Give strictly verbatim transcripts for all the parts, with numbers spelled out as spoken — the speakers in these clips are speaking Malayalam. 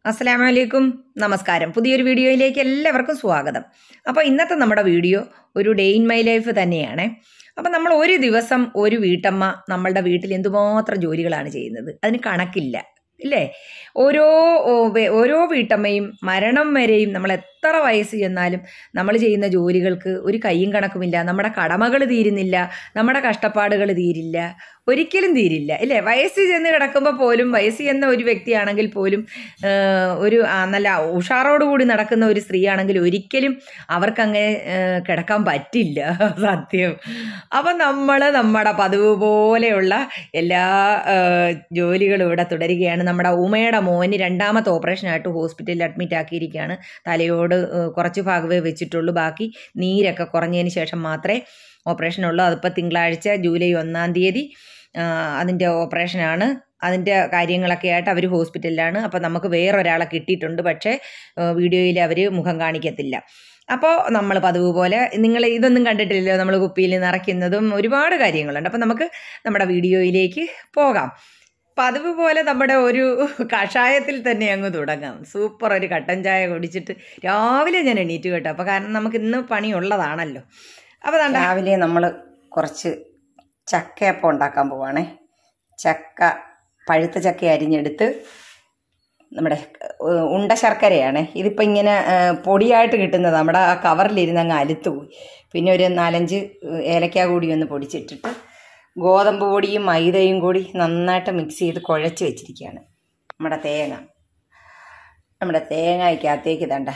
അസ്സലാമു അലൈക്കും നമസ്കാരം. പുതിയൊരു വീഡിയോയിലേക്ക് എല്ലാവർക്കും സ്വാഗതം. അപ്പോൾ ഇന്നത്തെ നമ്മുടെ വീഡിയോ ഒരു ഡേ ഇൻ മൈ ലൈഫ് തന്നെയാണ്. അപ്പം നമ്മൾ ഒരു ദിവസം ഒരു വീട്ടമ്മ നമ്മളുടെ വീട്ടിൽ എന്തുമാത്രം ജോലികളാണ് ചെയ്യുന്നത്, അതിന് കണക്കില്ല ഇല്ലേ? ഓരോ ഓരോ വീട്ടമ്മയും മരണം വരെയും നമ്മൾ എത്ര വയസ്സ് ചെന്നാലും നമ്മൾ ചെയ്യുന്ന ജോലികൾക്ക് ഒരു കയ്യും കണക്കുമില്ല. നമ്മുടെ കടമകൾ തീരുന്നില്ല, നമ്മുടെ കഷ്ടപ്പാടുകൾ തീരില്ല, ഒരിക്കലും തീരില്ല ഇല്ലേ? വയസ്സ് ചെന്ന് കിടക്കുമ്പോൾ പോലും, വയസ്സ് ചെന്ന ഒരു വ്യക്തിയാണെങ്കിൽ പോലും, ഒരു നല്ല ഉഷാറോടുകൂടി നടക്കുന്ന ഒരു സ്ത്രീയാണെങ്കിൽ ഒരിക്കലും അവർക്കങ്ങനെ കിടക്കാൻ പറ്റില്ല, സത്യം. അപ്പം നമ്മൾ നമ്മുടെ പതിവ് പോലെയുള്ള എല്ലാ ജോലികളും ഇവിടെ തുടരുകയാണ്. നമ്മുടെ ഉമയുടെ മോന് രണ്ടാമത്തെ ഓപ്പറേഷനായിട്ട് ഹോസ്പിറ്റലിൽ അഡ്മിറ്റ് ആക്കിയിരിക്കുകയാണ്. തലയോട് കുറച്ച് ഭാഗമേ വെച്ചിട്ടുള്ളൂ, ബാക്കി നീരൊക്കെ കുറഞ്ഞതിന് ശേഷം മാത്രമേ ഓപ്പറേഷനുള്ളൂ. അതിപ്പോൾ തിങ്കളാഴ്ച ജൂലൈ ഒന്നാം തീയതി അതിൻ്റെ ഓപ്പറേഷനാണ്. അതിൻ്റെ കാര്യങ്ങളൊക്കെ ആയിട്ട് അവർ ഹോസ്പിറ്റലിലാണ്. അപ്പോൾ നമുക്ക് വേറൊരാളെ കിട്ടിയിട്ടുണ്ട്, പക്ഷേ വീഡിയോയിൽ അവർ മുഖം കാണിക്കത്തില്ല. അപ്പോൾ നമ്മൾ പതിവ് പോലെ, നിങ്ങൾ ഇതൊന്നും കണ്ടിട്ടില്ലല്ലോ, നമ്മൾ കുപ്പിയിൽ നിറയ്ക്കുന്നതും ഒരുപാട് കാര്യങ്ങളുണ്ട്. അപ്പോൾ നമുക്ക് നമ്മുടെ വീഡിയോയിലേക്ക് പോകാം. പതിവ് പോലെ നമ്മുടെ ഒരു കഷായത്തിൽ തന്നെ അങ്ങ് തുടങ്ങാം. സൂപ്പർ ഒരു കട്ടൻ ചായ കുടിച്ചിട്ട് രാവിലെ ഞാൻ എണീറ്റ് കേട്ടോ. അപ്പോൾ കാരണം നമുക്ക് ഇന്ന് പണിയുള്ളതാണല്ലോ. അപ്പോൾ രാവിലെ നമ്മൾ കുറച്ച് ചക്കയപ്പം ഉണ്ടാക്കാൻ പോവാണേ. ചക്ക, പഴുത്ത ചക്ക അരിഞ്ഞെടുത്ത്, നമ്മുടെ ഉണ്ട ശർക്കരയാണ് ഇതിപ്പോൾ ഇങ്ങനെ പൊടിയായിട്ട് കിട്ടുന്നത്. നമ്മുടെ ആ കവറിലിരുന്ന് അങ്ങ് അലുത്തു പോയി. പിന്നെ ഒരു നാലഞ്ച് ഏലക്ക കൂടി ഒന്ന് പൊടിച്ചിട്ടിട്ട് ഗോതമ്പ് പൊടിയും മൈദയും കൂടി നന്നായിട്ട് മിക്സ് ചെയ്ത് കുഴച്ച് വെച്ചിരിക്കുകയാണ്. നമ്മുടെ തേങ്ങ നമ്മുടെ തേങ്ങയ്ക്കകത്തേക്ക് തണ്ട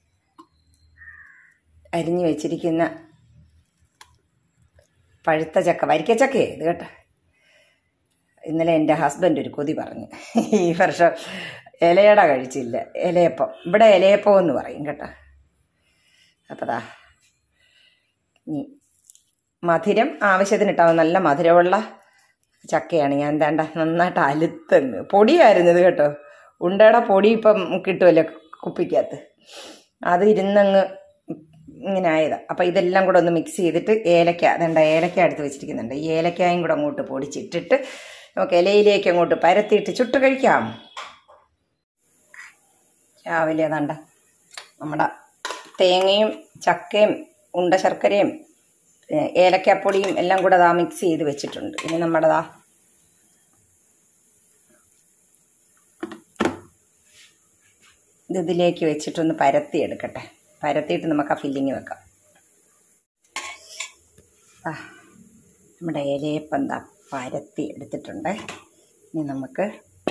അരിഞ്ഞ് വെച്ചിരിക്കുന്ന പഴുത്ത ചക്ക, വരിക്കച്ചക്കയെ ഇത് കേട്ടോ. ഇന്നലെ എൻ്റെ ഹസ്ബൻഡ് ഒരു കൊതി പറഞ്ഞു, ഈ വർഷം ഇലയട കഴിച്ചില്ല, ഇലയപ്പം. ഇവിടെ ഇലയപ്പം എന്ന് പറയും കേട്ടോ. അപ്പോൾ ദാ ഇനി മധുരം ആവശ്യത്തിനിട്ടാവും. നല്ല മധുരമുള്ള ചക്കയാണ്. ഞാൻ എന്താണ്ട നന്നായിട്ട് അലുത്തങ്ങ് പൊടിയായിരുന്നത് കേട്ടോ. ഉണ്ടയുടെ പൊടി ഇപ്പം കിട്ടുമല്ലോ കുപ്പിക്കകത്ത്, അത് ഇരുന്നങ്ങ് ഇങ്ങനെ ആയതാണ്. അപ്പോൾ ഇതെല്ലാം കൂടെ ഒന്ന് മിക്സ് ചെയ്തിട്ട് ഏലക്ക, അതുണ്ട ഏലക്ക എടുത്ത് വെച്ചിരിക്കുന്നുണ്ട്. ഈ ഏലക്കായും കൂടെ അങ്ങോട്ട് പൊടിച്ചിട്ടിട്ട് നമുക്ക് ഇലയിലേക്ക് അങ്ങോട്ട് പരത്തിയിട്ട് ചുട്ട് കഴിക്കാം. രാവിലെ അതണ്ട നമ്മുടെ തേങ്ങയും ചക്കയും ഉണ്ട ശർക്കരയും ഏലക്കാപ്പൊടിയും എല്ലാം കൂടെ അതാ മിക്സ് ചെയ്ത് വെച്ചിട്ടുണ്ട്. ഇനി നമ്മുടെ ദാ ഇത് ഇതിലേക്ക് വെച്ചിട്ടൊന്ന് പരത്തി എടുക്കട്ടെ. പരത്തിയിട്ട് നമുക്ക് ആ ഫില്ലിങ് വെക്കാം. ആ നമ്മുടെ ഇലയപ്പം എന്താ പരത്തി എടുത്തിട്ടുണ്ട്. ഇനി നമുക്ക്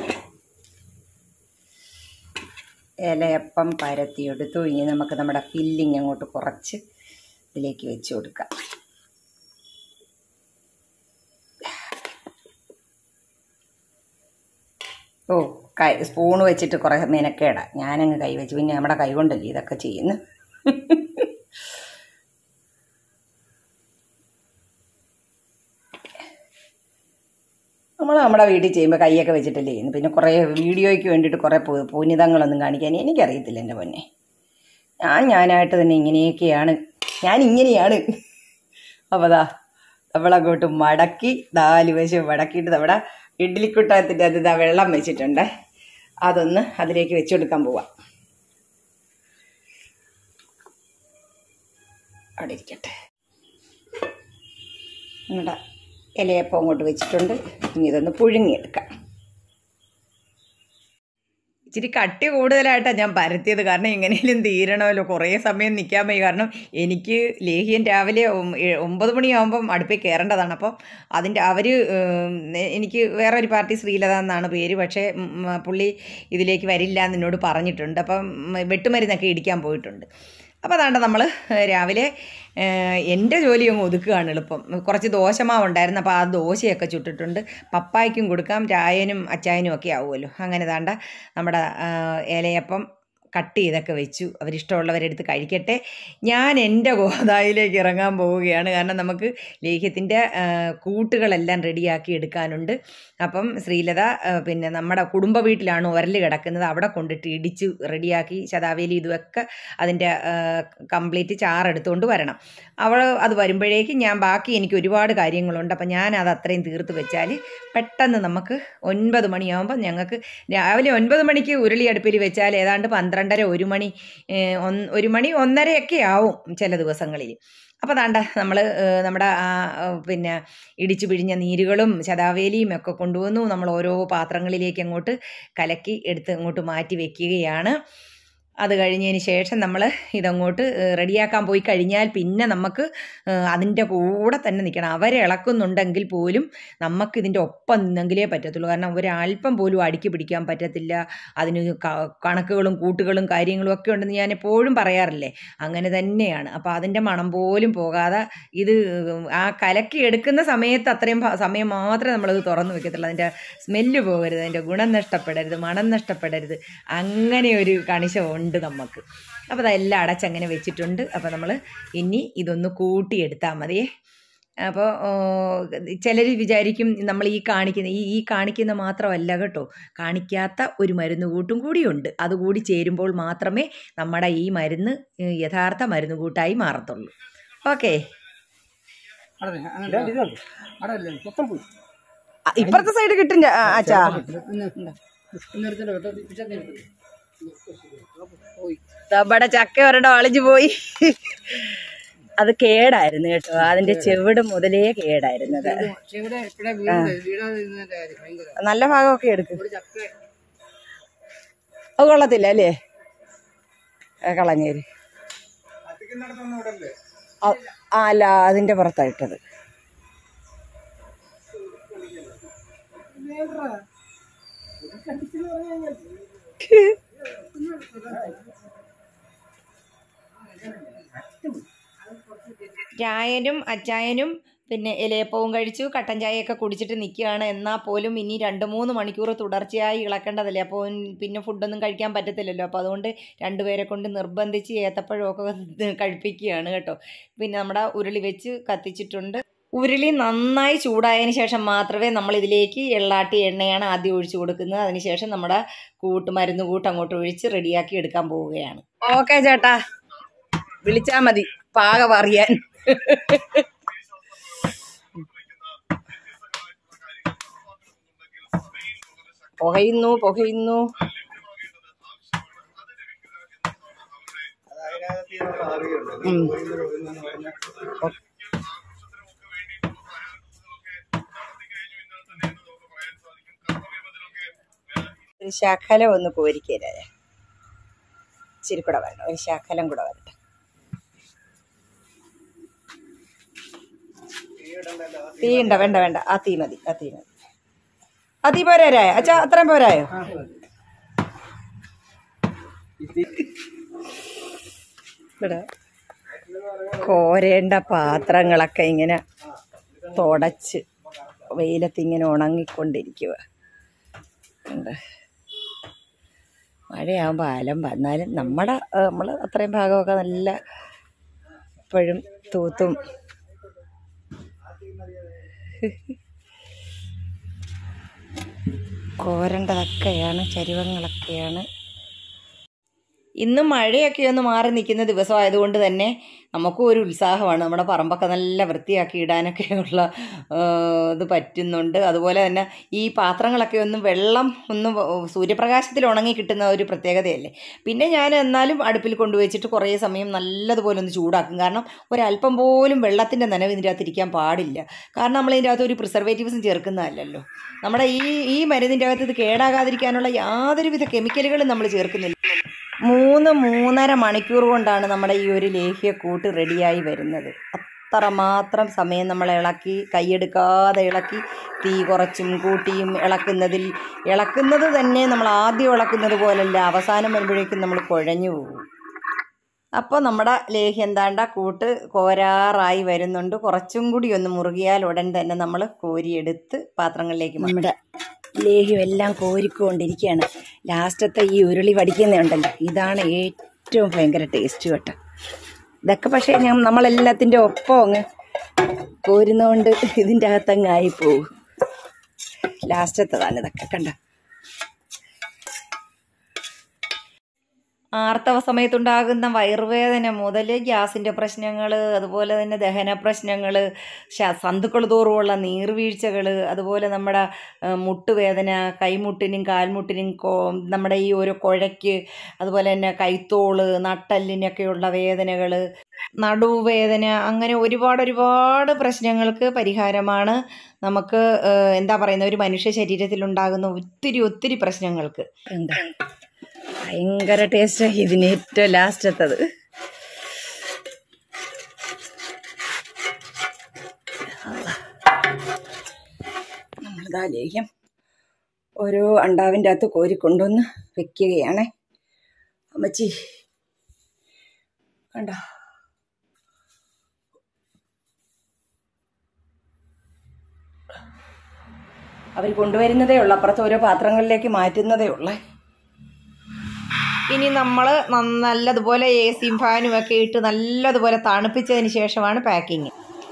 ഇലയപ്പം പരത്തിയെടുത്തു. ഇനി നമുക്ക് നമ്മുടെ ഫില്ലിങ് അങ്ങോട്ട് കുറച്ച് ഇതിലേക്ക് വെച്ച് കൊടുക്കാം. ഓ കൈ സ്പൂണ് വെച്ചിട്ട് കുറേ മെനക്കേടാ. ഞാനങ്ങ് കൈ വെച്ച്, പിന്നെ നമ്മുടെ കൈ കൊണ്ടല്ലേ ഇതൊക്കെ ചെയ്യുന്നു. നമ്മൾ നമ്മുടെ വീട്ടിൽ ചെയ്യുമ്പോൾ കൈയൊക്കെ വെച്ചിട്ടല്ലേ ചെയ്യുന്നു. പിന്നെ കുറേ വീഡിയോയ്ക്ക് വേണ്ടിയിട്ട് കുറേ പൂനിതങ്ങളൊന്നും കാണിക്കാൻ എനിക്കറിയത്തില്ല എൻ്റെ പൊന്നെ. ഞാൻ ഞാനായിട്ട് തന്നെ ഇങ്ങനെയൊക്കെയാണ്, ഞാൻ ഇങ്ങനെയാണ്. അപ്പോൾ ദാ നമ്മളങ്ങോട്ട് മടക്കി, നാല് വശം മടക്കിയിട്ട് നമ്മുടെ ഇഡ്ഡലിക്കുട്ടത്തിൻ്റെ അത് ഇതാ വെള്ളം വെച്ചിട്ടുണ്ട്. അതൊന്ന് അതിലേക്ക് വെച്ച് കൊടുക്കാൻ പോവാം. അവിടെ ഇരിക്കട്ടെ. നമ്മുടെ ഇലയപ്പം അങ്ങോട്ട് വെച്ചിട്ടുണ്ട്. ഇനി ഇതൊന്ന് പുഴുങ്ങിയെടുക്കാം. ഇച്ചിരി കട്ടി കൂടുതലായിട്ടാണ് ഞാൻ പരത്തിയത്, കാരണം എങ്ങനെയും തീരണമല്ലോ, കുറേ സമയം നിൽക്കാൻ വയ്യ. കാരണം എനിക്ക് ലേഹ്യം രാവിലെ ഒമ്പത് മണിയാകുമ്പം അടുപ്പിൽ കയറേണ്ടതാണ്. അപ്പം അതിൻ്റെ അവർ എനിക്ക് വേറൊരു പാർട്ടി, ശ്രീലത എന്നാണ് പേര്, പക്ഷേ പുള്ളി ഇതിലേക്ക് വരില്ല എന്ന് എന്നോട് പറഞ്ഞിട്ടുണ്ട്. അപ്പം വെട്ടുമരുന്നൊക്കെ ഇടിക്കാൻ പോയിട്ടുണ്ട്. അപ്പോൾ അതാണ്ട് നമ്മൾ രാവിലെ എൻ്റെ ജോലി അങ്ങ് ഒതുക്കുകയാണ് എളുപ്പം. കുറച്ച് ദോശമാവ് ഉണ്ടായിരുന്നു, അപ്പോൾ ആ ദോശയൊക്കെ ചുട്ടിട്ടുണ്ട്. പപ്പായ്ക്കും കൊടുക്കാം, രായനും അച്ചായനും ഒക്കെ ആവുമല്ലോ. അങ്ങനെ താണ്ട നമ്മുടെ ഇലയപ്പം കട്ട് ചെയ്തൊക്കെ വെച്ചു. അവരിഷ്ടമുള്ളവരെടുത്ത് കഴിക്കട്ടെ. ഞാൻ എൻ്റെ ഗോദായിലേക്ക് ഇറങ്ങാൻ പോവുകയാണ്. കാരണം നമുക്ക് ലേഹ്യത്തിൻ്റെ കൂട്ടുകളെല്ലാം റെഡിയാക്കി എടുക്കാനുണ്ട്. അപ്പം ശ്രീലത പിന്നെ നമ്മുടെ കുടുംബ വീട്ടിലാണ് ഉരൽ കിടക്കുന്നത്, അവിടെ കൊണ്ടിട്ട് ഇടിച്ച് റെഡിയാക്കി ശതാവേലി ഇതുമൊക്കെ അതിൻ്റെ കംപ്ലീറ്റ് ചാറെടുത്തുകൊണ്ട് വരണം. അവൾ അത് വരുമ്പോഴേക്കും ഞാൻ ബാക്കി എനിക്ക് ഒരുപാട് കാര്യങ്ങളുണ്ട്. അപ്പം ഞാൻ അത് അത്രയും തീർത്ത് വെച്ചാൽ പെട്ടെന്ന് നമുക്ക് ഒൻപത് മണിയാകുമ്പോൾ ഞങ്ങൾക്ക് രാവിലെ ഒൻപത് മണിക്ക് ഉരുളി അടുപ്പിൽ വെച്ചാൽ ഏതാണ്ട് പന്ത്രണ്ടര ഒരു മണി ഒരു മണി ഒന്നരയൊക്കെ ആവും ചില ദിവസങ്ങളിൽ. അപ്പോൾ അതാണ്ട നമ്മൾ നമ്മുടെ പിന്നെ ഇടിച്ചു പിഴിഞ്ഞ നീരുകളും ശതാവേലിയും ഒക്കെ കൊണ്ടുവന്നു. നമ്മൾ ഓരോ പാത്രങ്ങളിലേക്ക് അങ്ങോട്ട് കലക്കി എടുത്ത് അങ്ങോട്ട് മാറ്റി വയ്ക്കുകയാണ്. അത് കഴിഞ്ഞതിന് ശേഷം നമ്മൾ ഇതങ്ങോട്ട് റെഡിയാക്കാൻ പോയി കഴിഞ്ഞാൽ പിന്നെ നമുക്ക് അതിൻ്റെ കൂടെ തന്നെ നിൽക്കണം. അവരെ ഇളക്കുന്നുണ്ടെങ്കിൽ പോലും നമുക്കിതിൻ്റെ ഒപ്പം നിന്നെങ്കിലേ പറ്റത്തുള്ളൂ. കാരണം ഒരല്പം പോലും അടുക്കി പിടിക്കാൻ പറ്റത്തില്ല. അതിന് കണക്കുകളും കൂട്ടുകളും കാര്യങ്ങളും ഒക്കെ ഉണ്ടെന്ന് ഞാൻ എപ്പോഴും പറയാറില്ലേ, അങ്ങനെ തന്നെയാണ്. അപ്പോൾ അതിൻ്റെ മണം പോലും പോകാതെ ഇത് ആ കലക്കി എടുക്കുന്ന സമയത്ത് അത്രയും സമയം മാത്രമേ നമ്മളത് തുറന്നു വെക്കത്തുള്ളൂ. അതിൻ്റെ സ്മെല്ല് പോകരുത്, അതിൻ്റെ ഗുണം നഷ്ടപ്പെടരുത്, മണം നഷ്ടപ്പെടരുത്, അങ്ങനെ ഒരു കണിശമുണ്ട് നമുക്ക്. അപ്പോൾ അതെല്ലാം അടച്ചങ്ങനെ വെച്ചിട്ടുണ്ട്. അപ്പോൾ നമ്മൾ ഇനി ഇതൊന്ന് കൂട്ടിയെടുത്താൽ മതിയേ. അപ്പോൾ ചിലർ വിചാരിക്കും നമ്മൾ ഈ കാണിക്കുന്ന ഈ ഈ കാണിക്കുന്ന മാത്രമല്ല കേട്ടോ, കാണിക്കാത്ത ഒരു മരുന്ന് കൂട്ടും കൂടിയുണ്ട്. അതുകൂടി ചേരുമ്പോൾ മാത്രമേ നമ്മുടെ ഈ മരുന്ന് യഥാർത്ഥ മരുന്ന് കൂട്ടായി മാറത്തുള്ളൂ. ഓക്കെ, ഇപ്പുറത്തെ സൈഡ് കിട്ടും അച്ഛാ. നമ്മുടെ ചക്ക ഒരെണ്ണം അളിഞ്ഞു പോയി. അത് കേടായിരുന്നു കേട്ടോ, അതിന്റെ ചെവിട് മുതലേ കേടായിരുന്നത്. നല്ല ഭാഗമൊക്കെ എടുക്കും, അത് കൊള്ളത്തില്ല അല്ലേ, കളഞ്ഞേര്. ആ അല്ല, അതിന്റെ പുറത്തായിട്ടത്. ചായനും അച്ചായനും പിന്നെ ഇലയപ്പവും കഴിച്ചു, കട്ടൻ ചായയൊക്കെ കുടിച്ചിട്ട് നിൽക്കുകയാണ്. എന്നാൽ പോലും ഇനി രണ്ട് മൂന്ന് മണിക്കൂർ തുടർച്ചയായി ഇളക്കേണ്ടതല്ലേ, അപ്പോൾ പിന്നെ ഫുഡൊന്നും കഴിക്കാൻ പറ്റത്തില്ലല്ലോ. അപ്പോൾ അതുകൊണ്ട് രണ്ടുപേരെ കൊണ്ട് നിർബന്ധിച്ച് ഏത്തപ്പഴമൊക്കെ കഴിപ്പിക്കുകയാണ് കേട്ടോ. പിന്നെ നമ്മുടെ ഉരുളി വെച്ച് കത്തിച്ചിട്ടുണ്ട്. ഉരുളി നന്നായി ചൂടായതിന് ശേഷം മാത്രമേ നമ്മൾ ഇതിലേക്ക് എള്ളാട്ടി എണ്ണയാണ് ആദ്യം ഒഴിച്ചു കൊടുക്കുന്നത്. അതിനുശേഷം നമ്മുടെ കൂട്ട് മരുന്ന് കൂട്ട് അങ്ങോട്ട് ഒഴിച്ച് റെഡിയാക്കി എടുക്കാൻ പോവുകയാണ്. ഓക്കെ ചേട്ടാ, വിളിച്ചാൽ മതി പാകം അറിയാൻ. പുകയുന്നു പുകയുന്നു ഒരു ശകലം ഒന്ന് കോരിക്കല്ലേ, ഇച്ചിരി കൂടെ വരണം, ഒരു ശകലം കൂടെ വരട്ടെ. തീ ഉണ്ടോ? വേണ്ട വേണ്ട, ആ തീ മതി, ആ തീ മതി. ആ തീ പോരായോ അച്ഛാ? അത്രയും പോരായോ? ഇവിടെ കോരേണ്ട പാത്രങ്ങളൊക്കെ ഇങ്ങനെ തുടച്ച് വെയിലത്തിങ്ങനെ ഉണങ്ങിക്കൊണ്ടിരിക്കുക. മഴയാകുമ്പോൾ അലം വന്നാലും നമ്മുടെ നമ്മൾ അത്രയും ഭാഗമൊക്കെ നല്ല ഇപ്പോഴും തൂത്തും കോരേണ്ടതൊക്കെയാണ്, ചരുവങ്ങളൊക്കെയാണ്. ഇന്ന് മഴയൊക്കെ ഒന്ന് മാറി നിൽക്കുന്ന ദിവസമായതുകൊണ്ട് തന്നെ നമുക്കും ഒരു ഉത്സാഹമാണ്. നമ്മുടെ പറമ്പൊക്കെ നല്ല വൃത്തിയാക്കി ഇടാനൊക്കെയുള്ള ഇത് പറ്റുന്നുണ്ട്. അതുപോലെ തന്നെ ഈ പാത്രങ്ങളൊക്കെ ഒന്ന് വെള്ളം ഒന്ന് സൂര്യപ്രകാശത്തിൽ ഉണങ്ങി കിട്ടുന്ന ഒരു പ്രത്യേകതയല്ലേ. പിന്നെ ഞാൻ എന്നാലും അടുപ്പിൽ കൊണ്ടുവച്ചിട്ട് കുറേ സമയം നല്ലതുപോലെ ഒന്ന് ചൂടാക്കും. കാരണം ഒരല്പം പോലും വെള്ളത്തിൻ്റെ നനവ് ഇതിൻ്റെ അകത്തിരിക്കാൻ പാടില്ല. കാരണം നമ്മൾ ഇതിൻ്റെ അകത്ത് ഒരു പ്രിസർവേറ്റീവ്സും ചേർക്കുന്നതല്ലല്ലോ. നമ്മുടെ ഈ ഈ മരുന്നിൻ്റെ അകത്ത് ഇത് കേടാകാതിരിക്കാനുള്ള യാതൊരുവിധ കെമിക്കലുകളും നമ്മൾ ചേർക്കുന്നില്ല. മൂന്ന് മൂന്നര മണിക്കൂർ കൊണ്ടാണ് നമ്മുടെ ഈ ഒരു ലേഹ്യക്കൂട്ട് റെഡിയായി വരുന്നത്. അത്രമാത്രം സമയം നമ്മൾ ഇളക്കി, കൈയെടുക്കാതെ ഇളക്കി, തീ കുറച്ചും കൂട്ടിയും ഇളക്കുന്നതിൽ ഇളക്കുന്നത് തന്നെ നമ്മൾ ആദ്യം ഇളക്കുന്നത് പോലല്ല, അവസാനം വരുമ്പോഴേക്കും നമ്മൾ കുഴഞ്ഞു പോകും. അപ്പോൾ നമ്മുടെ ലേഹ്യം എന്താണ്ട കൂട്ട് കോരാറായി വരുന്നുണ്ട്. കുറച്ചും കൂടി ഒന്ന് മുറുകിയാൽ ഉടൻ തന്നെ നമ്മൾ കോരിയെടുത്ത് പാത്രങ്ങളിലേക്ക്. നമ്മുടെ ലേഹ്യം എല്ലാം കോരിക്കൊണ്ടിരിക്കുകയാണ്. ലാസ്റ്റത്തെ ഈ ഉരുളി വടിക്കുന്നുണ്ടല്ലോ, ഇതാണ് ഏറ്റവും ഭയങ്കര ടേസ്റ്റ് കേട്ടോ. ഇതൊക്കെ പക്ഷേ ഞാൻ നമ്മളെല്ലാത്തിൻ്റെ ഒപ്പം അങ്ങ് കോരുന്നതുകൊണ്ട് ഇതിൻ്റെ അകത്തങ്ങ് ആയിപ്പോവും. ലാസ്റ്റത്തതാണ് ഇതൊക്കെ കണ്ട. ആർത്തവ സമയത്തുണ്ടാകുന്ന വയറുവേദന മുതൽ ഗ്യാസിൻ്റെ പ്രശ്നങ്ങൾ, അതുപോലെ തന്നെ ദഹന പ്രശ്നങ്ങൾ, സന്തുക്കൾ തോറുമുള്ള നീർവീഴ്ചകൾ, അതുപോലെ നമ്മുടെ മുട്ടുവേദന, കൈമുട്ടിനും കാൽമുട്ടിനും നമ്മുടെ ഈ ഓരോ കുഴയ്ക്ക്, അതുപോലെ തന്നെ കൈത്തോള്, നട്ടെല്ലിനൊക്കെയുള്ള വേദനകൾ, നടുവേദന, അങ്ങനെ ഒരുപാട് ഒരുപാട് പ്രശ്നങ്ങൾക്ക് പരിഹാരമാണ് നമുക്ക് എന്താ പറയുന്ന ഒരു മനുഷ്യ ശരീരത്തിലുണ്ടാകുന്ന ഒത്തിരി ഒത്തിരി പ്രശ്നങ്ങൾക്ക്. എന്താ ഭയങ്കര ടേസ്റ്റാണ് ഇതിന് ഏറ്റവും ലാസ്റ്റത്തത്. നമ്മളിതാ ലേഹ്യം ഓരോ അണ്ടാവിൻ്റെ അകത്ത് കോരിക്കൊണ്ടുവന്ന് വെക്കുകയാണേ. അമ്മച്ചി കണ്ടോ, അവർ കൊണ്ടുവരുന്നതേ ഉള്ളൂ, അപ്പുറത്ത് ഓരോ പാത്രങ്ങളിലേക്ക് മാറ്റുന്നതേ ഉള്ളേ. ഇനി നമ്മൾ നല്ലതുപോലെ എ സിയും ഫാനും ഒക്കെ ഇട്ട് നല്ലതുപോലെ തണുപ്പിച്ചതിന് ശേഷമാണ് പാക്കിങ്.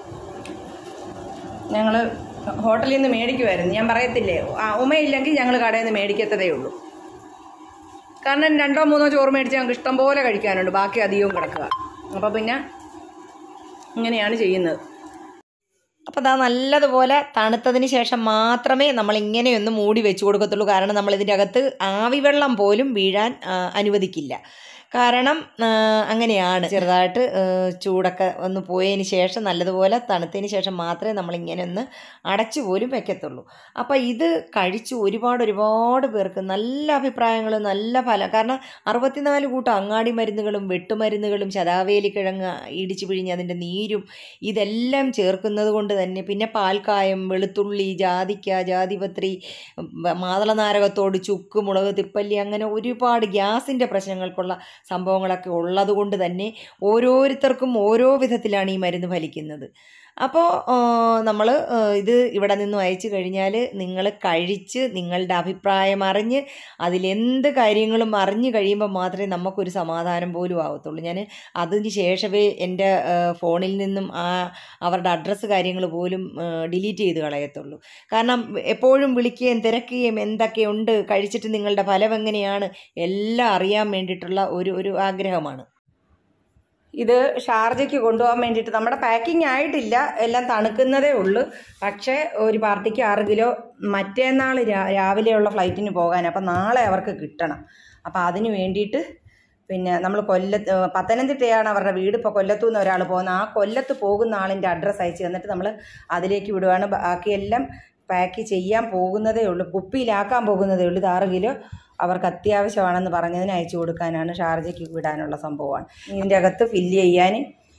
ഞങ്ങൾ ഹോട്ടലിൽ നിന്ന് മേടിക്കുമായിരുന്നു. ഞാൻ പറയത്തില്ലേ, ഉമയില്ലെങ്കിൽ ഞങ്ങൾ കടയിൽ നിന്ന് മേടിക്കത്തതേ ഉള്ളൂ. കാരണം രണ്ടോ മൂന്നോ ചോറ് മേടിച്ച് ഞങ്ങൾക്ക് ഇഷ്ടം പോലെ കഴിക്കാനുണ്ട്, ബാക്കി അധികവും കിടക്കുക. അപ്പോൾ പിന്നെ ഇങ്ങനെയാണ് ചെയ്യുന്നത്. അപ്പോൾ അതാ നല്ലതുപോലെ തണുത്തതിന് ശേഷം മാത്രമേ നമ്മൾ ഇങ്ങനെയൊന്ന് മൂടി വെച്ച് കൊടുക്കത്തുള്ളൂ. കാരണം നമ്മൾ ഇതിൻ്റെ അകത്ത് ആവിവെള്ളം പോലും വീഴാൻ അനുവദിക്കില്ല. കാരണം അങ്ങനെയാണ്. ചെറുതായിട്ട് ചൂടൊക്കെ ഒന്ന് പോയതിന് ശേഷം നല്ലതുപോലെ തണുത്തതിന് ശേഷം മാത്രമേ നമ്മളിങ്ങനെ ഒന്ന് അടച്ചു പോലും വെക്കത്തുള്ളൂ. അപ്പോൾ ഇത് കഴിച്ച് ഒരുപാട് ഒരുപാട് പേർക്ക് നല്ല അഭിപ്രായങ്ങൾ, നല്ല ഫലം. കാരണം അറുപത്തിനാല് കൂട്ടം അങ്ങാടി മരുന്നുകളും വെട്ടുമരുന്നുകളും ശതാവേലിക്കിഴങ്ങ് ഇടിച്ചു പിഴിഞ്ഞ് അതിൻ്റെ നീരും ഇതെല്ലാം ചേർക്കുന്നത് കൊണ്ട് തന്നെ, പിന്നെ പാൽക്കായം, വെളുത്തുള്ളി, ജാതിക്ക, ജാതിപത്രി, മാതളനാരകത്തോട്, ചുക്ക്, മുളക്, തിപ്പല്ലി, അങ്ങനെ ഒരുപാട് ഗ്യാസിൻ്റെ പ്രശ്നങ്ങൾക്കുള്ള സംഭവങ്ങളൊക്കെ ഉള്ളത് കൊണ്ട് തന്നെ ഓരോരുത്തർക്കും ഓരോ വിധത്തിലാണ് ഈ മരുന്ന് ഫലിക്കുന്നത്. അപ്പോൾ നമ്മൾ ഇത് ഇവിടെ നിന്നും അയച്ചു കഴിഞ്ഞാൽ നിങ്ങൾ കഴിച്ച് നിങ്ങളുടെ അഭിപ്രായം അറിഞ്ഞ് അതിലെന്ത് കാര്യങ്ങളും അറിഞ്ഞു കഴിയുമ്പോൾ മാത്രമേ നമുക്കൊരു സമാധാനം പോലും ആവത്തുള്ളൂ. ഞാൻ അതിന് ശേഷമേ എൻ്റെ ഫോണിൽ നിന്നും ആ അവരുടെ അഡ്രസ്സ് കാര്യങ്ങൾ പോലും ഡിലീറ്റ് ചെയ്ത് കളയത്തുള്ളൂ. കാരണം എപ്പോഴും വിളിക്കുകയും തിരക്കുകയും എന്തൊക്കെയുണ്ട്, കഴിച്ചിട്ട് നിങ്ങളുടെ ഫലം എങ്ങനെയാണ്, എല്ലാം അറിയാൻ വേണ്ടിയിട്ടുള്ള ഒരു ഒരു ആഗ്രഹമാണ്. ഇത് ഷാർജയ്ക്ക് കൊണ്ടുപോകാൻ വേണ്ടിയിട്ട് നമ്മുടെ പാക്കിംഗ് ആയിട്ടില്ല, എല്ലാം തണുക്കുന്നതേ ഉള്ളൂ. പക്ഷേ ഒരു പാർട്ടിക്ക് ആറ് കിലോ മറ്റേന്നാൾ രാവിലെയുള്ള ഫ്ലൈറ്റിന് പോകാൻ, അപ്പം നാളെ അവർക്ക് കിട്ടണം. അപ്പം അതിന് വേണ്ടിയിട്ട് പിന്നെ നമ്മൾ കൊല്ലത്ത്, പത്തനംതിട്ടയാണ് അവരുടെ വീട്. ഇപ്പോൾ കൊല്ലത്തു നിന്ന് ഒരാൾ പോകുന്ന, ആ കൊല്ലത്ത് പോകുന്ന ആളിൻ്റെ അഡ്രസ്സ് അയച്ച് തന്നിട്ട് നമ്മൾ അതിലേക്ക് വിടുവാണ്. ബാക്കിയെല്ലാം പാക്ക് ചെയ്യാൻ പോകുന്നതേ ഉള്ളൂ, കുപ്പിയിലാക്കാൻ പോകുന്നതേ ഉള്ളൂ. ഇത് ആറ് കിലോ അവർക്ക് അത്യാവശ്യമാണെന്ന് പറഞ്ഞതിന് അയച്ചു കൊടുക്കാനാണ്, ഷാർജയ്ക്ക് വിടാനുള്ള സംഭവമാണ്. ഇതിൻ്റെ അകത്ത് ഫില്ല് ചെയ്യാൻ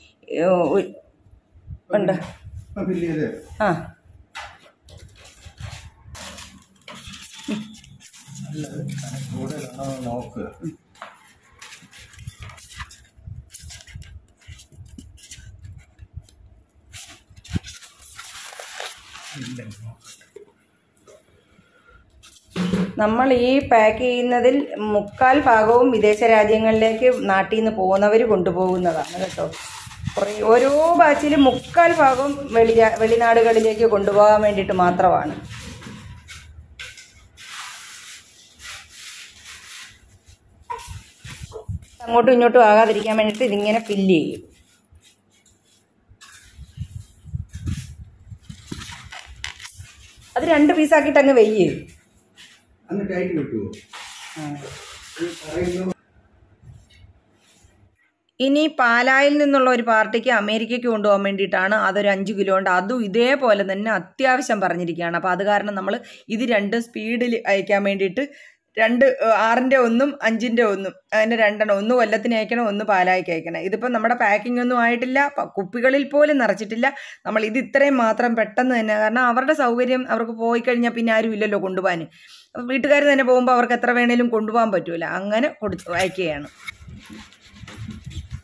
ഉണ്ട്. ആ നോക്ക്, നമ്മൾ ഈ പാക്ക് ചെയ്യുന്നതിൽ മുക്കാൽ ഭാഗവും വിദേശ രാജ്യങ്ങളിലേക്ക് നാട്ടിൽ നിന്ന് പോകുന്നവർ കൊണ്ടുപോകുന്നതാണ് കേട്ടോ. കുറേ ഓരോ ബാച്ചിലും മുക്കാൽ ഭാഗവും വെളി വെളിനാടുകളിലേക്ക് കൊണ്ടുപോകാൻ വേണ്ടിയിട്ട് മാത്രമാണ്. അങ്ങോട്ടും ഇങ്ങോട്ടും ആകാതിരിക്കാൻ വേണ്ടിയിട്ട് ഇതിങ്ങനെ ഫില്ല് ചെയ്യും. അത് രണ്ട് പീസാക്കിയിട്ട് അങ്ങ് വെയ്യ്. ഇനി പാലായിൽ നിന്നുള്ള ഒരു പാർട്ടിക്ക് അമേരിക്കയ്ക്ക് കൊണ്ടുപോകാൻ വേണ്ടിയിട്ടാണ്. അതൊരു അഞ്ച് കിലോ ഉണ്ട്. അതും ഇതേപോലെ തന്നെ അത്യാവശ്യം പറഞ്ഞിരിക്കുകയാണ്. അപ്പോൾ അത് കാരണം നമ്മൾ ഇത് രണ്ടും സ്പീഡിൽ അയക്കാൻ വേണ്ടിയിട്ട് രണ്ട് ആറിൻ്റെ ഒന്നും അഞ്ചിൻ്റെ ഒന്നും അതിൻ്റെ രണ്ടെണ്ണം, ഒന്ന് കൊല്ലത്തിന് അയക്കണം, ഒന്ന് പാലായിക്ക് അയക്കണം. ഇതിപ്പോൾ നമ്മുടെ പാക്കിംഗ് ഒന്നും ആയിട്ടില്ല, കുപ്പികളിൽ പോലും നിറച്ചിട്ടില്ല. നമ്മൾ ഇത് ഇത്രയും മാത്രം പെട്ടെന്ന് തന്നെ, കാരണം അവരുടെ സൗകര്യം, അവർക്ക് പോയി കഴിഞ്ഞാൽ പിന്നെ ആരും ഇല്ലല്ലോ കൊണ്ടുപോകാൻ. അപ്പോൾ വീട്ടുകാർ തന്നെ പോകുമ്പോൾ അവർക്ക് എത്ര വേണേലും കൊണ്ടുപോകാൻ പറ്റൂല. അങ്ങനെ കൊടുത്ത് അയക്കുകയാണ്.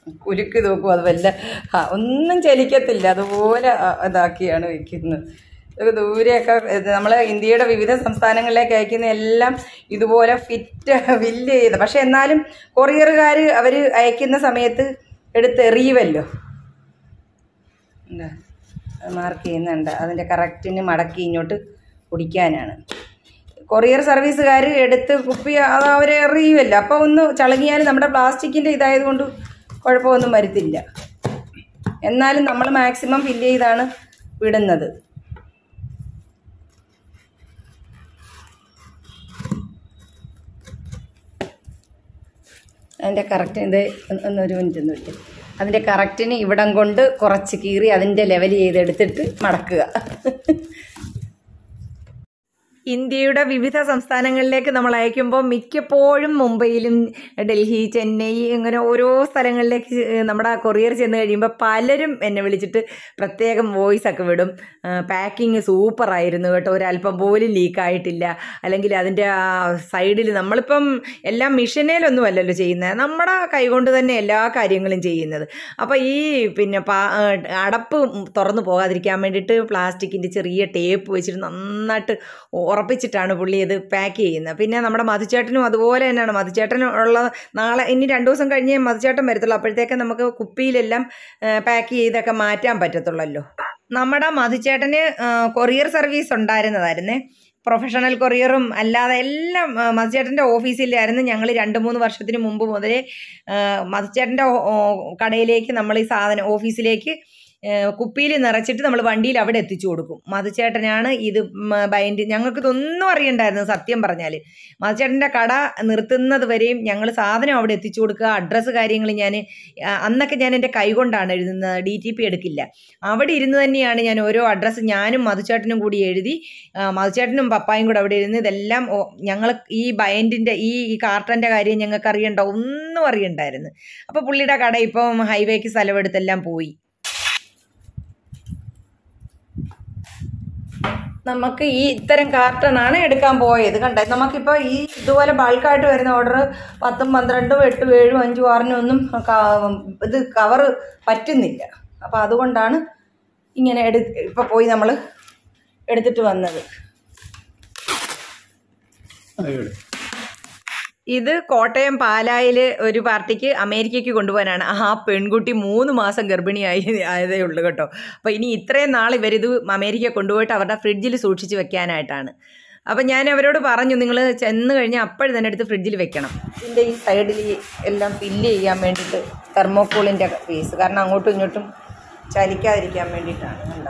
കുലുക്ക് നോക്കും, അത് വല്ല ഒന്നും ചലിക്കത്തില്ല, അതുപോലെ ഇതാക്കിയാണ് വെക്കുന്നത്. ദൂരെയൊക്കെ നമ്മൾ ഇന്ത്യയുടെ വിവിധ സംസ്ഥാനങ്ങളിലേക്ക് അയക്കുന്ന എല്ലാം ഇതുപോലെ ഫിറ്റ് ഫില്ല് ചെയ്ത്, പക്ഷെ എന്നാലും കൊറിയറുകാർ അവർ അയക്കുന്ന സമയത്ത് എടുത്തെറിയുമല്ലോ. എന്താ മാർക്ക് ചെയ്യുന്നുണ്ട്, അതിൻ്റെ കറക്റ്റിന് മടക്കി ഇങ്ങോട്ട് കുടിക്കാനാണ്. കൊറിയർ സർവീസുകാർ എടുത്ത് കുപ്പി അത് അവരെ എറിയുമല്ലോ, അപ്പോൾ ഒന്ന് ചളങ്ങിയാൽ നമ്മുടെ പ്ലാസ്റ്റിക്കിൻ്റെ ഇതായതുകൊണ്ട് കുഴപ്പമൊന്നും വരുത്തില്ല. എന്നാലും നമ്മൾ മാക്സിമം ഫില്ല് ചെയ്താണ് വിടുന്നത്. അതിൻ്റെ കറക്റ്റ് ഇത് ഒന്നൊരു മിനിറ്റ് ഒന്നുമില്ല, അതിൻ്റെ കറക്റ്റിന് ഇവിടം കൊണ്ട് കുറച്ച് കീറി അതിൻ്റെ ലെവൽ ചെയ്തെടുത്തിട്ട് മടക്കുക. ഇന്ത്യയുടെ വിവിധ സംസ്ഥാനങ്ങളിലേക്ക് നമ്മൾ അയക്കുമ്പോൾ മിക്കപ്പോഴും മുംബൈയിലും ഡൽഹി, ചെന്നൈ ഇങ്ങനെ ഓരോ സ്ഥലങ്ങളിലേക്ക് നമ്മുടെ കൊറിയർ ചെന്ന് കഴിയുമ്പോൾ പലരും എന്നെ വിളിച്ചിട്ട് പ്രത്യേകം വോയിസ് ഒക്കെ വിടും. പാക്കിങ് സൂപ്പറായിരുന്നു കേട്ടോ, ഒരല്പം പോലും ലീക്കായിട്ടില്ല, അല്ലെങ്കിൽ അതിൻ്റെ ആ സൈഡിൽ നമ്മളിപ്പം എല്ലാം മിഷനേലൊന്നും അല്ലല്ലോ ചെയ്യുന്നത്, നമ്മുടെ കൈകൊണ്ട് തന്നെ എല്ലാ കാര്യങ്ങളും ചെയ്യുന്നത്. അപ്പോൾ ഈ പിന്നെ പാ അടപ്പ് തുറന്നു പോകാതിരിക്കാൻ വേണ്ടിയിട്ട് പ്ലാസ്റ്റിക്കിൻ്റെ ചെറിയ ടേപ്പ് വെച്ചിട്ട് നന്നായിട്ട് ഉറപ്പിച്ചിട്ടാണ് പുള്ളി ഇത് പാക്ക് ചെയ്യുന്നത്. പിന്നെ നമ്മുടെ മധുചേട്ടനും അതുപോലെ തന്നെയാണ്. മധുചേട്ടനും ഉള്ള നാളെ ഇനി രണ്ട് ദിവസം കഴിഞ്ഞേ മധുചേട്ടൻ വരത്തുള്ളൂ, അപ്പോഴത്തേക്ക് നമുക്ക് കുപ്പിയിലെല്ലാം പാക്ക് ചെയ്തൊക്കെ മാറ്റാൻ പറ്റത്തുള്ളല്ലോ. നമ്മുടെ മധുചേട്ടന് കൊറിയർ സർവീസ് ഉണ്ടായിരുന്നതായിരുന്നേ, പ്രൊഫഷണൽ കൊറിയറും അല്ലാതെ എല്ലാം മധുചേട്ടൻ്റെ ഓഫീസിലായിരുന്നു. ഞങ്ങൾ രണ്ട് മൂന്ന് വർഷത്തിന് മുമ്പ് മുതലേ മധുചേട്ടൻ്റെ കടയിലേക്ക് നമ്മൾ ഈ സാധനം ഓഫീസിലേക്ക് കുപ്പിയിൽ നിറച്ചിട്ട് നമ്മൾ വണ്ടിയിൽ അവിടെ എത്തിച്ചു കൊടുക്കും. മധുചേട്ടനാണ് ഇത് ബൈൻഡ്. ഞങ്ങൾക്ക് ഇതൊന്നും അറിയണ്ടായിരുന്നു സത്യം പറഞ്ഞാൽ. മധുചേട്ടൻ്റെ കട നിർത്തുന്നത് വരെയും ഞങ്ങൾ സാധനം അവിടെ എത്തിച്ചു കൊടുക്കുക, അഡ്രസ്സ് കാര്യങ്ങൾ ഞാൻ അന്നൊക്കെ ഞാൻ എൻ്റെ കൈ കൊണ്ടാണ് എഴുതുന്നത്, ഡി ടി പി എടുക്കില്ല. അവിടെ ഇരുന്ന് തന്നെയാണ് ഞാൻ ഓരോ അഡ്രസ്സ് ഞാനും മധുചേട്ടനും കൂടി എഴുതി, മധുചേട്ടനും പപ്പായും കൂടെ അവിടെ ഇരുന്ന് ഇതെല്ലാം ഞങ്ങൾ ഈ ബൈൻഡിൻ്റെ ഈ ഈ കാർട്ടൻ്റെ കാര്യം ഞങ്ങൾക്ക് അറിയണ്ട, ഒന്നും അറിയണ്ടായിരുന്നു. അപ്പോൾ പുള്ളിയുടെ കട ഇപ്പം ഹൈവേക്ക് സ്ഥലമെടുത്തെല്ലാം പോയി. നമുക്ക് ഈ ഇത്തരം കാർട്ടണാണ് എടുക്കാൻ പോയത്. കണ്ടേ, നമുക്കിപ്പോൾ ഈ ഇതുപോലെ ബൾക്കായിട്ട് വരുന്ന ഓർഡർ പത്തും പന്ത്രണ്ടും എട്ടും ഏഴും അഞ്ചും ആറിനും ഒന്നും ഇത് കവറ് പറ്റുന്നില്ല. അപ്പോൾ അതുകൊണ്ടാണ് ഇങ്ങനെ എടു ഇപ്പോൾ പോയി നമ്മൾ എടുത്തിട്ട് വന്നത്. ഇത് കോട്ടയം പാലായിൽ ഒരു പാർട്ടിക്ക് അമേരിക്കയ്ക്ക് കൊണ്ടുപോകാനാണ്. ആ പെൺകുട്ടി മൂന്ന് മാസം ഗർഭിണിയായി ആയതേ ഉള്ളൂ കേട്ടോ. അപ്പോൾ ഇനി ഇത്രയും നാൾ ഇവരിത് അമേരിക്ക കൊണ്ടുപോയിട്ട് അവരുടെ ഫ്രിഡ്ജിൽ സൂക്ഷിച്ച് വെക്കാനായിട്ടാണ്. അപ്പം ഞാൻ അവരോട് പറഞ്ഞു, നിങ്ങൾ ചെന്ന് കഴിഞ്ഞാൽ അപ്പോഴും തന്നെ എടുത്ത് ഫ്രിഡ്ജിൽ വെക്കണം. ഇതിൻ്റെ ഈ സൈഡിൽ എല്ലാം ഫില്ല് ചെയ്യാൻ വേണ്ടിയിട്ട് തെർമോക്കോളിൻ്റെ പീസ്, കാരണം അങ്ങോട്ടും ഇങ്ങോട്ടും ചലിക്കാതിരിക്കാൻ വേണ്ടിയിട്ടാണ്. കണ്ടോ,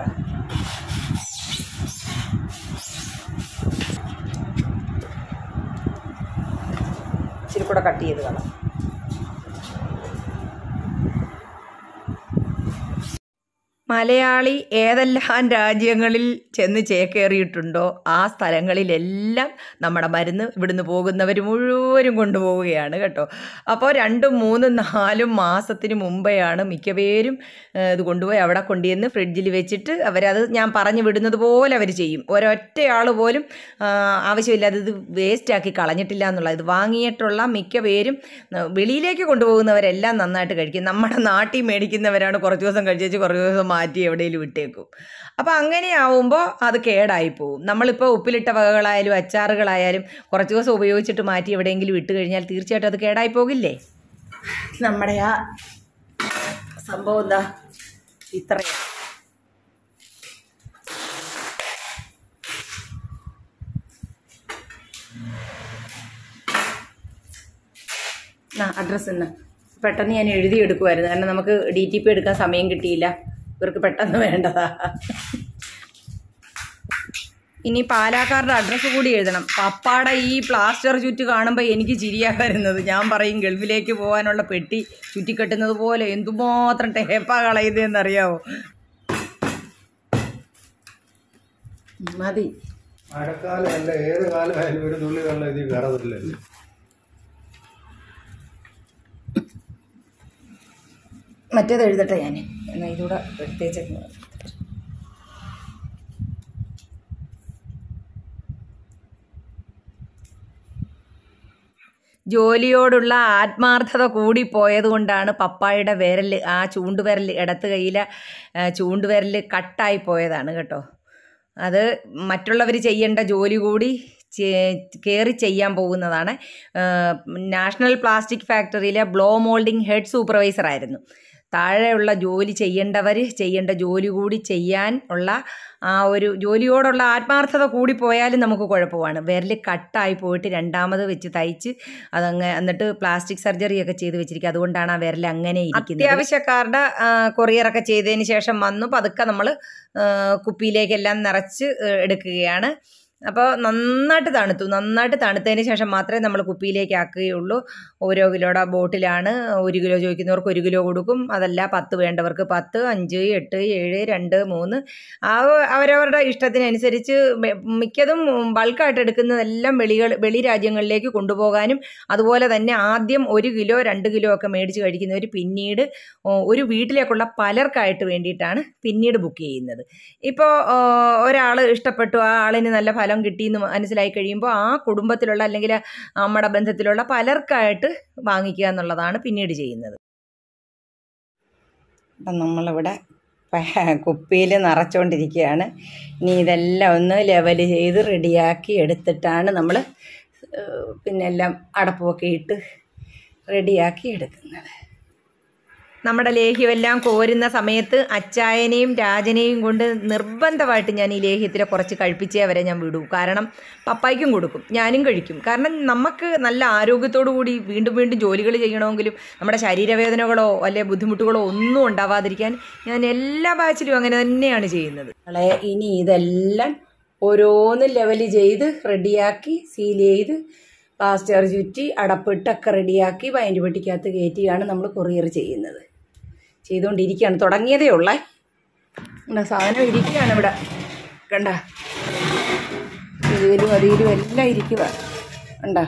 ഇച്ചിരി കൂടെ കട്ട് ചെയ്ത് കളാം. മലയാളി ഏതെല്ലാം രാജ്യങ്ങളിൽ ചെന്ന് ചേക്കേറിയിട്ടുണ്ടോ ആ സ്ഥലങ്ങളിലെല്ലാം നമ്മുടെ മരുന്ന് ഇവിടുന്ന് പോകുന്നവർ മുഴുവനും കൊണ്ടുപോവുകയാണ് കേട്ടോ. അപ്പോൾ രണ്ടും മൂന്നും നാലും മാസത്തിന് മുമ്പെയാണ് മിക്കപേരും ഇത് കൊണ്ടുപോയി അവിടെ കൊണ്ടുവന്ന് ഫ്രിഡ്ജിൽ വെച്ചിട്ട് അവരത് ഞാൻ പറഞ്ഞു വിടുന്നത് പോലെ അവർ ചെയ്യും. ഒരൊറ്റയാൾ പോലും ആവശ്യമില്ലാതെ ഇത് വേസ്റ്റാക്കി കളഞ്ഞിട്ടില്ല എന്നുള്ളത്. ഇത് വാങ്ങിയിട്ടുള്ള മിക്ക പേരും വെളിയിലേക്ക് കൊണ്ടുപോകുന്നവരെല്ലാം നന്നായിട്ട് കഴിക്കും. നമ്മുടെ നാട്ടിൽ മേടിക്കുന്നവരാണ് കുറച്ച് ദിവസം കഴിച്ചേച്ച് കുറച്ച് ദിവസം മാറ്റി എവിടെയെങ്കിലും വിട്ടേക്കും. അപ്പോൾ അങ്ങനെ ആവുമ്പോൾ അത് കേടായി പോവും. നമ്മളിപ്പോൾ ഉപ്പിലിട്ട വകകളായാലും അച്ചാറുകളായാലും കുറച്ച് ദിവസം ഉപയോഗിച്ചിട്ട് മാറ്റി എവിടെയെങ്കിലും ഇട്ട് കഴിഞ്ഞാൽ തീർച്ചയായിട്ടും അത് കേടായി പോകില്ലേ. നമ്മുടെ ആ സംഭവം എന്താ ഇത്രയാണ്. അഡ്രസ്സ് എന്ന് പെട്ടെന്ന് ഞാൻ എഴുതിയെടുക്കുമായിരുന്നു, കാരണം നമുക്ക് ഡി ടി പി എടുക്കാൻ സമയം കിട്ടിയില്ല, ഇവർക്ക് പെട്ടെന്ന് വേണ്ടതാ. ഇനി പാലാക്കാരുടെ അഡ്രസ്സ് കൂടി എഴുതണം. പപ്പാടെ ഈ പ്ലാസ്റ്റർ ചുറ്റ് കാണുമ്പോൾ എനിക്ക് ചിരിയാ വരുന്നത്. ഞാൻ പറയും, ഗൾഫിലേക്ക് പോകാനുള്ള പെട്ടി ചുറ്റിക്കെട്ടുന്നത് പോലെ എന്തുമാത്രം ടേപ്പാ കളയുന്നതെന്നറിയാവോ. മതി, മഴക്കാലം അല്ല ഏത് കാലമായാലും ഒരു തുള്ളി വെള്ളം ഇതിൽ കയറത്തില്ലല്ലോ. മറ്റേത് എഴുതട്ടെ ഞാൻ, എന്നാൽ ഇതൂടെ എടുത്തേച്ച്. ജോലിയോടുള്ള ആത്മാർത്ഥത കൂടിപ്പോയത് കൊണ്ടാണ് പപ്പായുടെ വിരൽ, ആ ചൂണ്ടുവിരൽ, ഇടത്ത് കൈയിലെ ചൂണ്ടുവിരൽ കട്ടായി പോയതാണ് കേട്ടോ. അത് മറ്റുള്ളവർ ചെയ്യേണ്ട ജോലി കൂടി കയറി ചെയ്യാൻ പോകുന്നതാണ്. നാഷണൽ പ്ലാസ്റ്റിക് ഫാക്ടറിയിലെ ബ്ലോ മോൾഡിംഗ് ഹെഡ് സൂപ്പർവൈസർ ആയിരുന്നു. താഴെയുള്ള ജോലി ചെയ്യേണ്ടവർ ചെയ്യേണ്ട ജോലി കൂടി ചെയ്യാൻ ഉള്ള ആ ഒരു ജോലിയോടുള്ള ആത്മാർത്ഥത കൂടി പോയാലും നമുക്ക് കുഴപ്പമാണ്. വിരൽ കട്ടായി പോയിട്ട് രണ്ടാമത് വെച്ച് തയ്ച്ച് അതങ്ങ് എന്നിട്ട് പ്ലാസ്റ്റിക് സർജറി ഒക്കെ ചെയ്ത് വെച്ചിരിക്കുക. അതുകൊണ്ടാണ് ആ വിരൽ അങ്ങനെ ഇരിക്കുന്നത്. അത്യാവശ്യക്കാരുടെ കൊറിയറൊക്കെ ചെയ്തതിന് ശേഷം വന്നു പതുക്കെ നമ്മൾ കുപ്പിയിലേക്കെല്ലാം നിറച്ച് എടുക്കുകയാണ്. അപ്പോൾ നന്നായിട്ട് തണുത്തു. നന്നായിട്ട് തണുത്തതിന് ശേഷം മാത്രമേ നമ്മൾ കുപ്പിയിലേക്ക് ആക്കുകയുള്ളൂ. ഓരോ കിലോയുടെ ബോട്ടിലാണ്. ഒരു കിലോ ചോദിക്കുന്നവർക്ക് ഒരു കിലോ കൊടുക്കും. അതല്ല പത്ത് വേണ്ടവർക്ക് പത്ത്, അഞ്ച്, എട്ട്, ഏഴ്, രണ്ട്, മൂന്ന് ആ അവരവരുടെ ഇഷ്ടത്തിനനുസരിച്ച് മിക്കതും ബൾക്കായിട്ട് എടുക്കുന്നതെല്ലാം വെളികൾ വെളി രാജ്യങ്ങളിലേക്ക് കൊണ്ടുപോകാനും അതുപോലെ തന്നെ ആദ്യം ഒരു കിലോ രണ്ട് കിലോ ഒക്കെ മേടിച്ച് കഴിക്കുന്നവർ പിന്നീട് ഒരു വീട്ടിലേക്കുള്ള പലർക്കായിട്ട് വേണ്ടിയിട്ടാണ് പിന്നീട് ബുക്ക് ചെയ്യുന്നത്. ഇപ്പോൾ ഒരാൾ ഇഷ്ടപ്പെട്ടു, ആ ആളിന് നല്ല ഫലം കിട്ടിയെന്ന് മനസ്സിലായി കഴിയുമ്പോൾ ആ കുടുംബത്തിലുള്ള അല്ലെങ്കിൽ നമ്മുടെ ബന്ധത്തിലുള്ള പലർക്കായിട്ട് വാങ്ങിക്കുക എന്നുള്ളതാണ് പിന്നീട് ചെയ്യുന്നത്. അപ്പം നമ്മളിവിടെ കുപ്പിയിൽ നിറച്ചുകൊണ്ടിരിക്കുകയാണ്. ഇനി ഇതെല്ലാം ഒന്ന് ലെവൽ ചെയ്ത് റെഡിയാക്കി എടുത്തിട്ടാണ് നമ്മൾ പിന്നെ എല്ലാം അടപ്പമൊക്കെ ഇട്ട് റെഡിയാക്കി എടുക്കുന്നത്. നമ്മുടെ ലേഹ്യമെല്ലാം കോരുന്ന സമയത്ത് അച്ചായനെയും രാജനെയും കൊണ്ട് നിർബന്ധമായിട്ട് ഞാൻ ഈ ലേഹ്യത്തിൽ കുറച്ച് കഴിപ്പിച്ചേ വരെ ഞാൻ വിടൂ. കാരണം പപ്പായ്ക്കും കൊടുക്കും, ഞാനും കഴിക്കും. കാരണം നമുക്ക് നല്ല ആരോഗ്യത്തോടു കൂടി വീണ്ടും വീണ്ടും ജോലികൾ ചെയ്യണമെങ്കിലും നമ്മുടെ ശരീരവേദനകളോ അല്ലെങ്കിൽ ബുദ്ധിമുട്ടുകളോ ഒന്നും ഉണ്ടാവാതിരിക്കാൻ ഞാൻ എല്ലാ ബാച്ചിലും അങ്ങനെ തന്നെയാണ് ചെയ്യുന്നത്. ഇനി ഇതെല്ലാം ഓരോന്ന് ലെവൽ ചെയ്ത് റെഡിയാക്കി സീൽ ചെയ്ത് പ്ലാസ്റ്റർ ചുറ്റി അടപ്പിട്ടൊക്കെ റെഡിയാക്കി വൈൻഡ് പെട്ടിക്കകത്ത് കയറ്റിയാണ് നമ്മൾ കൊറിയർ ചെയ്യുന്നത്. ചെയ്തുകൊണ്ടിരിക്കുകയാണ്. തുടങ്ങിയതേ ഉള്ളേ. സാധനം ഇരിക്കുകയാണ് ഇവിടെ. കണ്ട ഇതിലും അതിലും എല്ലാം ഇരിക്കുക. കണ്ട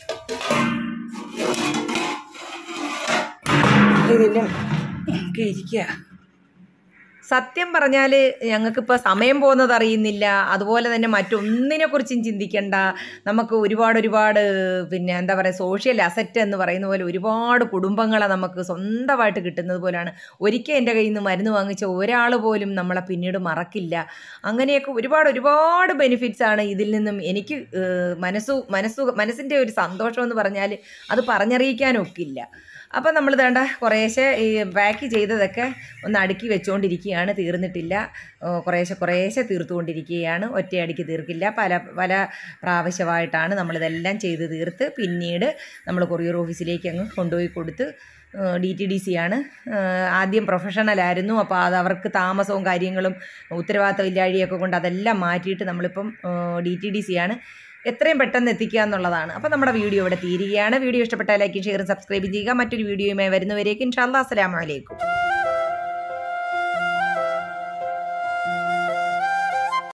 ഇതിലും ഒക്കെ ഇരിക്കുക. സത്യം പറഞ്ഞാൽ ഞങ്ങൾക്കിപ്പോൾ സമയം പോകുന്നത് അറിയുന്നില്ല. അതുപോലെ തന്നെ മറ്റൊന്നിനെക്കുറിച്ചും ചിന്തിക്കേണ്ട. നമുക്ക് ഒരുപാട് ഒരുപാട് പിന്നെ എന്താ പറയുക സോഷ്യൽ അസറ്റ് എന്ന് പറയുന്ന പോലെ ഒരുപാട് കുടുംബങ്ങളെ നമുക്ക് സ്വന്തമായിട്ട് കിട്ടുന്നത് പോലെയാണ്. ഒരിക്കൽ എൻ്റെ കയ്യിൽ നിന്ന് മരുന്ന് വാങ്ങിച്ച ഒരാൾ പോലും നമ്മളെ പിന്നീട് മറക്കില്ല. അങ്ങനെയൊക്കെ ഒരുപാട് ഒരുപാട് ബെനിഫിറ്റ്സ് ആണ് ഇതിൽ നിന്നും എനിക്ക് മനസ്സു മനസ്സു മനസ്സിൻ്റെ ഒരു സന്തോഷം എന്ന് പറഞ്ഞാൽ അത് പറഞ്ഞറിയിക്കാനൊക്കില്ല. അപ്പം നമ്മൾ വേണ്ട കുറേശ്ശെ ഈ പാക്ക് ചെയ്തതൊക്കെ ഒന്ന് അടുക്കി വെച്ചുകൊണ്ടിരിക്കുകയാണ്. തീർന്നിട്ടില്ല. കുറേശ്ശെ കുറേശ്ശെ തീർത്തുകൊണ്ടിരിക്കുകയാണ്. ഒറ്റയടിക്ക് തീർക്കില്ല. പല പല പ്രാവശ്യമായിട്ടാണ് നമ്മളിതെല്ലാം ചെയ്ത് തീർത്ത് പിന്നീട് നമ്മൾ കൊറിയർ ഓഫീസിലേക്ക് അങ്ങ് കൊണ്ടുപോയി കൊടുത്ത് ഡി ടി ഡി സി ആണ്. ആദ്യം പ്രൊഫഷണലായിരുന്നു. അപ്പോൾ അത് അവർക്ക് താമസവും കാര്യങ്ങളും ഉത്തരവാദിത്തം ഇല്ലാഴിയൊക്കെ കൊണ്ട് അതെല്ലാം മാറ്റിയിട്ട് നമ്മളിപ്പം ഡി ടി ഡി സി ആണ്. എത്രയും പെട്ടെന്ന് എത്തിക്കുക എന്നുള്ളതാണ്. അപ്പോൾ നമ്മുടെ വീഡിയോ ഇവിടെ തീരുകയാണ്. വീഡിയോ ഇഷ്ടപ്പെട്ടാൽ ലൈക്കും ഷെയറും സബ്സ്ക്രൈബ് ചെയ്യുക. മറ്റൊരു വീഡിയോയുമായി വരുന്നവരേക്കും ഇൻഷാ അല്ലാഹ് അസ്സലാമു അലൈക്കും.